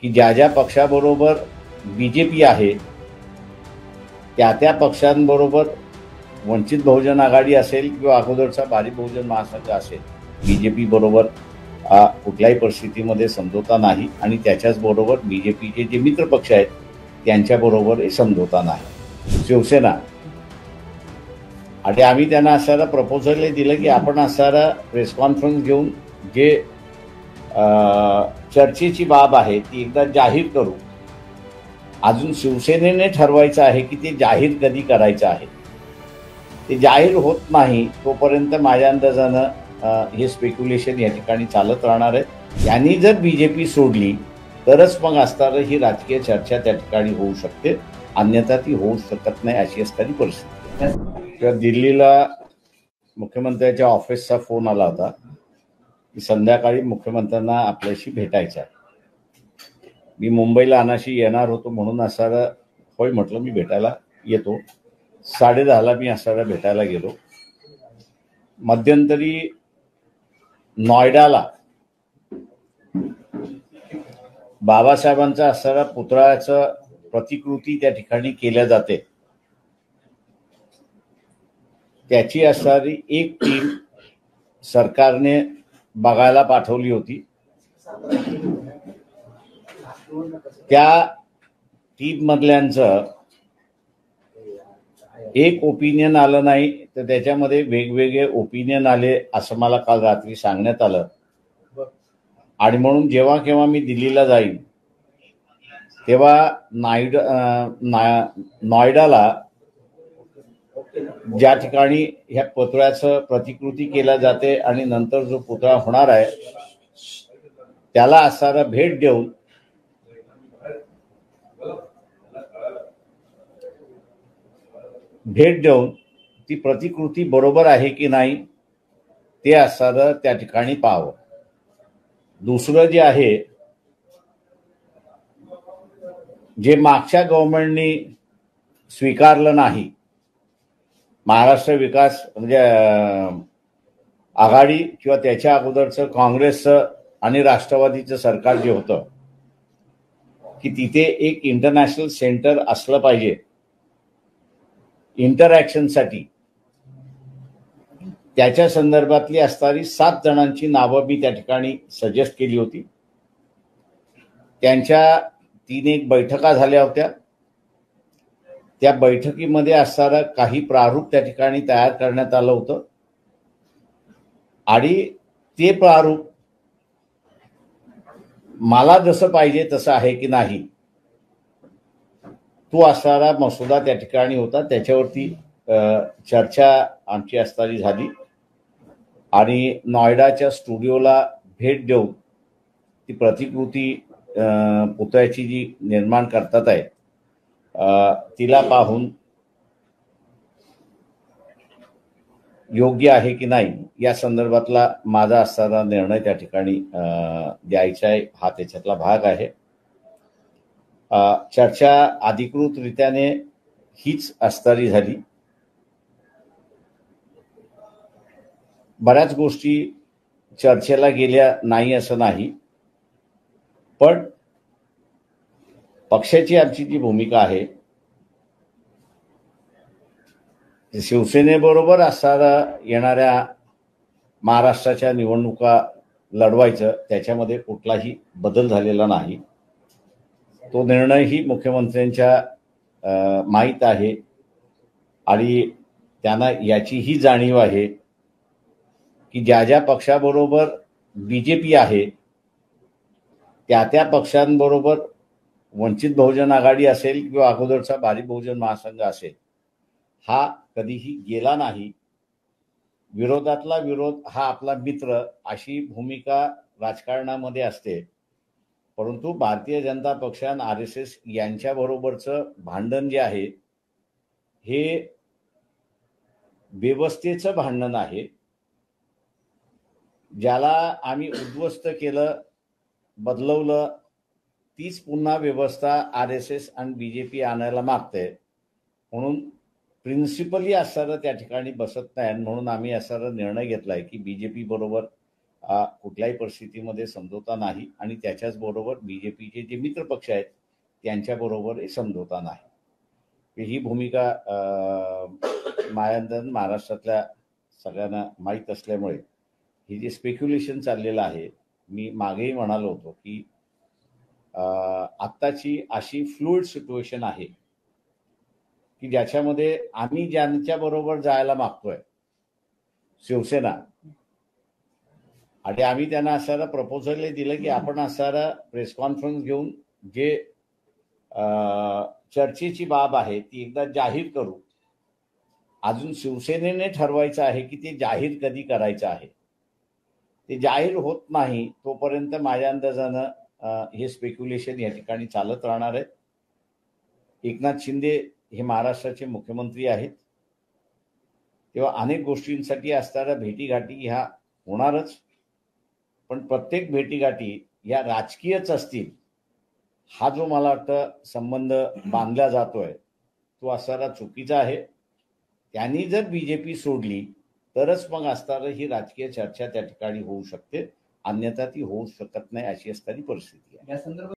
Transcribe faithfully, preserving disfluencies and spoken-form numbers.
की ज्या ज्या पक्षाबरोबर बीजेपी आहे त्या त्या पक्षांबरोबर वंचित बहुजन आघाडी असेल किंवा अगोदरचा भारिप बहुजन महासंघ असेल, बीजेपी बरोबर कुठल्याही परिस्थितीमध्ये समझोता नाही आणि त्याच्याच बरोबर बीजेपीचे जे मित्र पक्ष आहेत त्यांच्याबरोबर समझोता नाही. शिवसेना आणि आम्ही त्यांना असणारा प्रपोजल दिलं की आपण असणारा प्रेस कॉन्फरन्स घेऊन जे चर्चेची बाब आहे ती एकदा जाहीर करू. अजून शिवसेनेने ठरवायचं आहे की ते जाहीर कधी करायचं आहे. ते जाहीर होत नाही तोपर्यंत माझ्या अंदाजानं हे स्पेक्युलेशन या ठिकाणी चालत राहणार आहे. यांनी जर बीजेपी सोडली तरच मग असणारं ही राजकीय चर्चा त्या ठिकाणी होऊ शकते, अन्यथा ती होऊ शकत नाही अशी असणारी परिस्थिती. तर दिल्लीला मुख्यमंत्र्यांच्या ऑफिसचा फोन आला होता की संध्याकाळी मुख्यमंत्र्यांना आपल्याशी भेटायचं आहे. मी मुंबईला अनाशी येणार होतो म्हणून असणारं होय म्हटलं मी भेटायला येतो. साडे दहाला मी असणारा भेटायला गेलो. मध्यंतरी नॉयडाला बाबासाहेबांचा असणारा पुतळ्याचं प्रतिकृती त्या ठिकाणी केल्या जाते. त्याची असणारी एक टीम सरकारने बघायला पाठवली होती. त्या टीम मधल्यांचं एक ओपिनियन आलं नाही तर त्याच्यामध्ये वेगवेगळे ओपिनियन आले असं मला काल रात्री सांगण्यात आलं. आणि म्हणून जेव्हा केव्हा मी दिल्लीला जाईन तेव्हा नायड नॉयडाला ज्या ठिकाणी ह्या पुतळ्याचं प्रतिकृती केल्या जाते आणि नंतर जो पुतळा होणार आहे त्याला असणारा भेट देऊन भेट देऊन ती प्रतिकृती बरोबर आहे की नाही ते असणारं त्या ठिकाणी पाहावं. दुसरं जे आहे, जे मागच्या गव्हर्नमेंटनी स्वीकारलं नाही, महाराष्ट्र विकास म्हणजे आघाडी किंवा त्याच्या अगोदरचं काँग्रेसचं आणि राष्ट्रवादीचं सरकार जे होतं की तिथे एक इंटरनॅशनल सेंटर असलं पाहिजे इंटरॅक्शनसाठी, त्याच्या संदर्भातली असणारी सात जणांची नावं मी त्या ठिकाणी सजेस्ट केली होती. त्यांच्या तीन एक बैठका झाल्या होत्या. त्या बैठकीमध्ये असणारं काही प्रारूप त्या ठिकाणी तयार करण्यात आलं होतं आणि ते प्रारूप मला जसं पाहिजे तसं आहे की नाही तो असणारा मसुदा त्या ठिकाणी होता. त्याच्यावरती चर्चा आमची असणारी झाली आणि नॉयडाच्या स्टुडिओला भेट देऊन ती प्रतिकृती पुतळ्याची जी निर्माण करतात आहे तिला पाहून योग्य आहे की नाही या संदर्भातला माझा असणारा निर्णय त्या ठिकाणी द्यायचा आहे हा त्याच्यातला भाग आहे. चर्चा अधिकृतरित्याने हीच असणारी झाली. बऱ्याच गोष्टी चर्चेला गेल्या नाही असं नाही, पण पक्षाची आमची जी भूमिका आहे शिवसेनेबरोबर असणारा येणाऱ्या महाराष्ट्राच्या निवडणुका लढवायचं त्याच्यामध्ये कुठलाही बदल झालेला नाही. तो निर्णयही मुख्यमंत्र्यांच्या माहीत आहे आणि त्यांना याचीही जाणीव आहे की ज्या ज्या पक्षाबरोबर बीजेपी आहे त्या त्या पक्षांबरोबर वंचित बहुजन आघाडी असेल किंवा अगोदरचा भारिप बहुजन महासंघ असेल हा कधीही गेला नाही. विरोधातला विरोध हा आपला मित्र अशी भूमिका राजकारणामध्ये असते. परंतु भारतीय जनता पक्ष आणि आर एस एस यांच्याबरोबरचं भांडण जे आहे हे व्यवस्थेचं भांडण आहे. ज्याला आम्ही उद्ध्वस्त केलं, बदलवलं, तीच पुन्हा व्यवस्था आर एस एस आणि बीजेपी आणायला मागते. म्हणून प्रिन्सिपली असणारं त्या ठिकाणी बसत नाही. म्हणून आम्ही असा निर्णय घेतलाय की बीजेपी बरोबर आ, कुठल्याही परिस्थितीमध्ये समझोता नाही आणि त्याच्याच बरोबर बीजेपीचे जे मित्र पक्ष आहेत त्यांच्याबरोबरही समझोता नाही. ही भूमिका मायानंद महाराष्ट्रातल्या सगळ्यांना माहीत असल्यामुळे ही जे स्पेक्युलेशन चाललेलं आहे, मी मागेही म्हणालो होतो की आत्ताची अशी फ्लुइड सिच्युएशन आहे की ज्याच्यामध्ये आम्ही ज्यांच्या बरोबर जायला मागतोय शिवसेना, आणि आम्ही त्यांना असणारा प्रपोजल दिलं की आपण असणारा प्रेस कॉन्फरन्स घेऊन जे चर्चेची बाब आहे ती एकदा जाहीर करू. अजून शिवसेनेने ठरवायचं आहे की ते जाहीर कधी करायचं आहे. ते जाहीर होत नाही तोपर्यंत माझ्या अंदाजानं हे स्पेक्युलेशन या ठिकाणी चालत राहणार आहे. एकनाथ शिंदे हे महाराष्ट्राचे मुख्यमंत्री आहेत, तेव्हा अनेक गोष्टींसाठी असणाऱ्या भेटीगाठी ह्या होणारच, पण प्रत्येक भेटीगाठी या राजकीयच असतील हा जो मला वाटतं संबंध बांधला जातोय तो असणारा चुकीचा आहे. त्यांनी जर बीजेपी सोडली तरच मग असणारं ही राजकीय चर्चा त्या ठिकाणी होऊ शकते, अन्यथा ती होऊ शकत नाही अशी असणारी परिस्थिती आहे.